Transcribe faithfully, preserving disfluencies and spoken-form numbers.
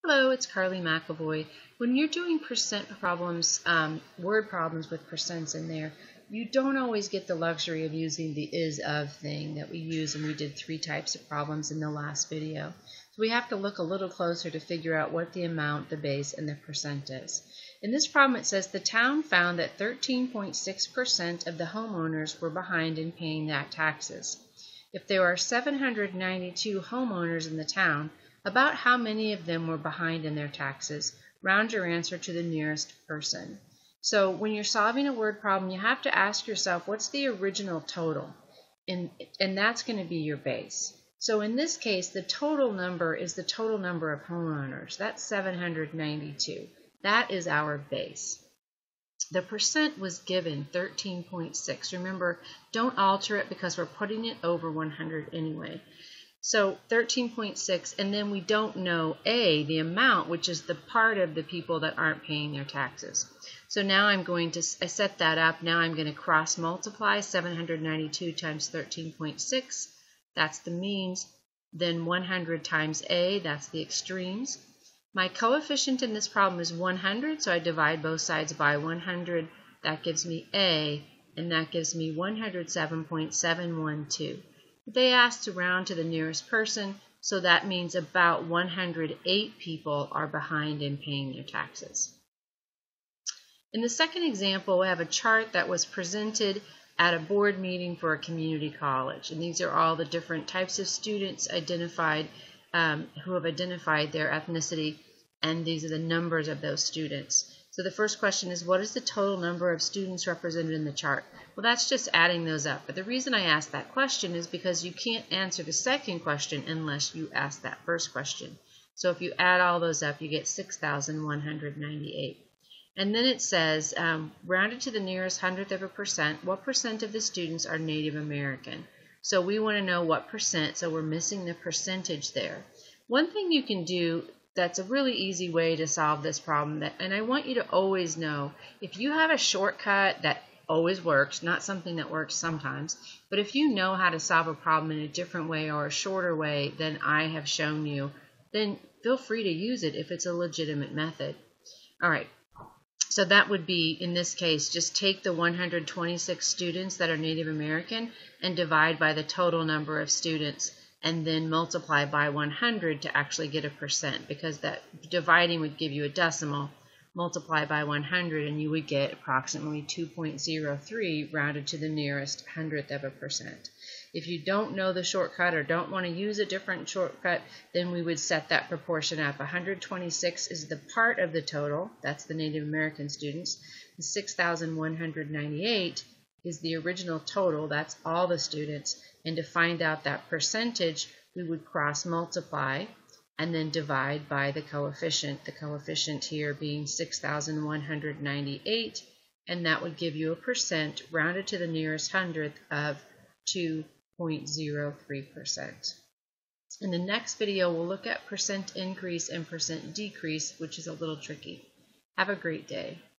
Hello, it's Carly McAvoy. When you're doing percent problems, um, word problems with percents in there, you don't always get the luxury of using the is of thing that we use, and we did three types of problems in the last video. So we have to look a little closer to figure out what the amount, the base, and the percent is. In this problem it says the town found that thirteen point six percent of the homeowners were behind in paying their taxes. If there are seven hundred ninety-two homeowners in the town, about how many of them were behind in their taxes? Round your answer to the nearest person. So when you're solving a word problem, you have to ask yourself, what's the original total? And, and that's going to be your base. So in this case, the total number is the total number of homeowners. That's seven hundred ninety-two. That is our base. The percent was given thirteen point six. Remember, don't alter it because we're putting it over one hundred anyway. So thirteen point six, and then we don't know A, the amount, which is the part of the people that aren't paying their taxes. So now I'm going to, I set that up, now I'm going to cross multiply seven hundred ninety-two times thirteen point six, that's the means, then one hundred times A, that's the extremes. My coefficient in this problem is one hundred, so I divide both sides by one hundred, that gives me A, and that gives me one hundred seven point seven one two. They asked to round to the nearest person, so that means about one hundred eight people are behind in paying their taxes. In the second example, we have a chart that was presented at a board meeting for a community college. And these are all the different types of students identified um, who have identified their ethnicity, and these are the numbers of those students. So the first question is, what is the total number of students represented in the chart? Well, that's just adding those up. But the reason I asked that question is because you can't answer the second question unless you ask that first question. So if you add all those up, you get six thousand one hundred ninety-eight. And then it says, um, rounded to the nearest hundredth of a percent, what percent of the students are Native American? So we want to know what percent, so we're missing the percentage there. One thing you can do that's a really easy way to solve this problem, that, and I want you to always know, if you have a shortcut that always works, not something that works sometimes, but if you know how to solve a problem in a different way or a shorter way than I have shown you, then feel free to use it if it's a legitimate method. All right, so that would be, in this case, just take the one hundred twenty-six students that are Native American and divide by the total number of students, and then multiply by one hundred to actually get a percent, because that dividing would give you a decimal. Multiply by one hundred and you would get approximately two point zero three rounded to the nearest hundredth of a percent. If you don't know the shortcut or don't want to use a different shortcut, then we would set that proportion up. one hundred twenty-six is the part of the total, that's the Native American students. The six thousand one hundred ninety-eight is the original total, that's all the students. And to find out that percentage, we would cross multiply and then divide by the coefficient, the coefficient here being six thousand one hundred ninety-eight, and that would give you a percent rounded to the nearest hundredth of two point zero three percent. In the next video, we'll look at percent increase and percent decrease, which is a little tricky. Have a great day.